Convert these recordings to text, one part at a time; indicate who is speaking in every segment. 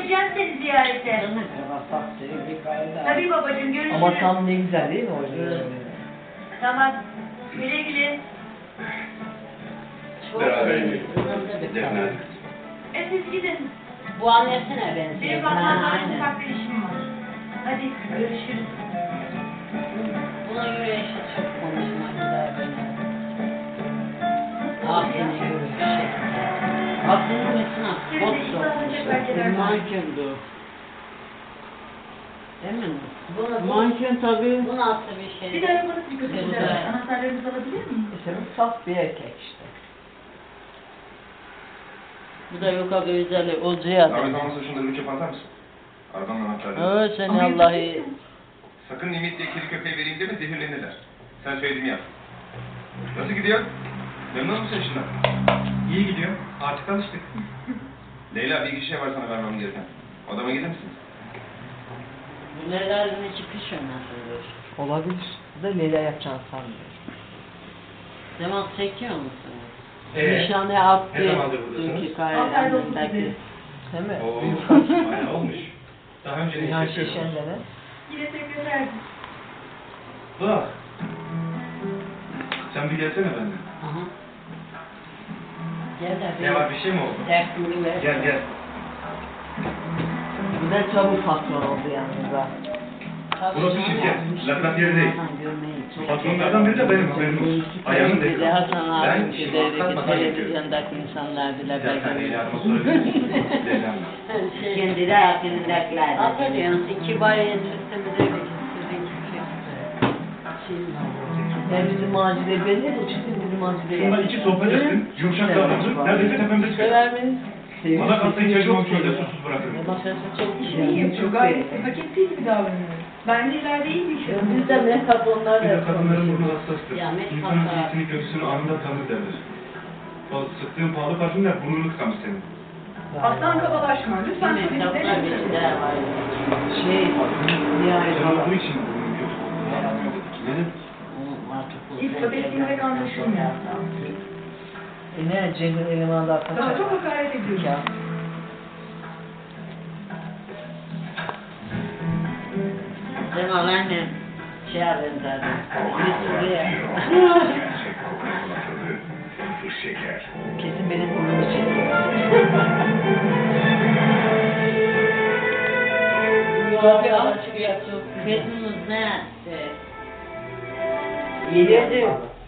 Speaker 1: geleceğim seni ziyarete. Tabii babacığım, görüşürüz.
Speaker 2: Ama tam ne güzel değil mi o?
Speaker 1: Tamam. Güle güle.
Speaker 3: Beraber gidelim.
Speaker 1: Siz gidin.
Speaker 4: Bu annesine benziyor.
Speaker 1: Benim bakmam ufak bir işim var. Hadi görüşürüz.
Speaker 4: Bunun yürüyüşü çok konuşma güzel böyle. Aferin yürüyüşü. Aklını mesela
Speaker 1: Şimdi
Speaker 4: bot
Speaker 1: işte alınacak belki de.
Speaker 4: manken bu. Değil mi?
Speaker 2: Manken tabii.
Speaker 4: Bu nasıl bir şey?
Speaker 1: Bir de arabanız bir kötü.
Speaker 4: Güzel.
Speaker 1: Anahtarlarınızı alabilir miyim?
Speaker 2: İşte bu saf bir erkek işte.
Speaker 4: Bu da yok abi özel o cihaz.
Speaker 3: Ahmet olmasa şunları bir çöp atar mısın? Arabanın anahtarları.
Speaker 4: Evet seni Allah'ı.
Speaker 3: Sakın Nimet diye kedi köpeği vereyim deme, zehirlenirler. Sen söylediğimi yap. Nasıl gidiyor? Memnun musun işinden?
Speaker 5: İyi gidiyor. Artık alıştık.
Speaker 3: Leyla, bir iki şey var sana vermem gereken. Odama gelir misiniz?
Speaker 4: Bu nelerden çıkış nasıldır?
Speaker 2: Olabilir. Bu da Leyla yapacağını sanmıyorum.
Speaker 4: Zaman çekiyor musun?
Speaker 2: Nişanı
Speaker 5: Ne
Speaker 2: attı.
Speaker 5: zamandır buradasınız?
Speaker 4: Dünkü
Speaker 1: Altı oldu
Speaker 4: kaydındaki.
Speaker 2: Değil mi?
Speaker 5: Oo, bayağı olmuş. Daha önce ne
Speaker 2: Nihan
Speaker 5: hissediyordun?
Speaker 2: Şeşen'le.
Speaker 1: Yine sekreterdim.
Speaker 5: Bak. Sen bir gelsene benden.
Speaker 4: Aha. Gel de
Speaker 5: Ne var, bir şey mi oldu?
Speaker 4: Dersini ver.
Speaker 5: Gel gel.
Speaker 2: Bu da çabuk patron oldu yalnız ha.
Speaker 5: Burası şirket. Lakat yeri değil. Patronlardan biri de benim haberim olsun. Ayağını
Speaker 4: Bir de
Speaker 5: denk.
Speaker 4: Hasan
Speaker 5: Ben
Speaker 4: abim giderdi
Speaker 5: kalkmadan yapıyorum.
Speaker 4: televizyondaki insanlar bile
Speaker 5: Bir dakika Leyla Hanım'a sorabilir miyim? Leyla Hanım.
Speaker 4: Kendi de aklındakiler. Affediyorsun, kibariyet sistemide
Speaker 2: Ben bizim Macide belli de çıktım bizim Macide.
Speaker 5: Şundan iki sohbet ettim. Yumuşak davrandı. Neredeyse tepemde çıkıyor.
Speaker 4: Sever miyiz?
Speaker 5: Bana kalsa ihtiyacım olmuş öyle susuz bırakırım.
Speaker 4: Çok
Speaker 1: İyi yapıyor. Gayet hak ettiği gibi davranıyor. Ben de ileride iyi bir şey.
Speaker 2: Bizde ne kadınlar
Speaker 5: Bir de
Speaker 2: da
Speaker 5: kadınların burnu hassastır.
Speaker 4: Ya, met
Speaker 5: İnsanın
Speaker 4: hassas.
Speaker 5: iyisini kötüsünü anında tanır derler. Sıktığın pahalı parfümler burnunu tıkamış senin.
Speaker 1: Aslan kabalaşma. Lütfen
Speaker 4: Kitaplar
Speaker 1: polisleri.
Speaker 4: bir de var.
Speaker 2: şey nihayet
Speaker 5: Özel
Speaker 2: falan.
Speaker 5: olduğu için burnun kötü. Neden?
Speaker 1: İspat ettiğinde anlaşılmıyor.
Speaker 2: Ne Cemil elemanı da kaçar.
Speaker 1: Daha çok hakaret ediyor.
Speaker 2: Ya.
Speaker 4: Cemal annem şey benzerdi. Suriye.
Speaker 3: Gerçek Coca-Cola tadı, sıfır şeker.
Speaker 2: Kesin benim burnumu çekiyor.
Speaker 4: Abi açıyor çok. Memnunuz ne yaptı?
Speaker 2: Yedirdim.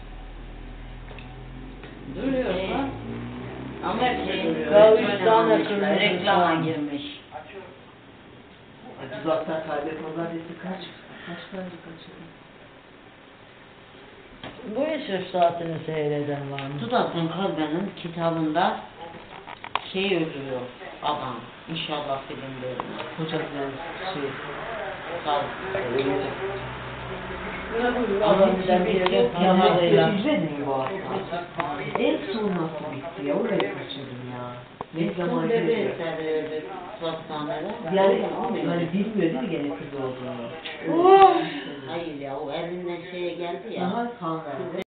Speaker 4: Duruyorsa. Ama şey,
Speaker 2: Kavuştan akıllı.
Speaker 4: reklama girmiş.
Speaker 2: Dudaktan kaybedenler dedi kaç kaç.
Speaker 4: Bu iş saatini seyreden var mı? Dudaktan kalbenin kitabında şey ölüyor adam. İnşallah filmde ölüyor.
Speaker 2: Hocam şey.
Speaker 4: Sağ ol.
Speaker 2: Adam
Speaker 4: bir
Speaker 2: bir
Speaker 4: yamalıyla.
Speaker 2: izledin mi bu hafta? En son nasıl bitti ya? Orayı kaçırdım ya. Ne zaman
Speaker 4: Bebe
Speaker 2: görüyor?
Speaker 4: sarıyordu hastanede.
Speaker 2: Yani bilmiyor değil mi gene kız olduğunu?
Speaker 4: Hayır ya o elinden şeye geldi ya.
Speaker 2: Daha kan verdi.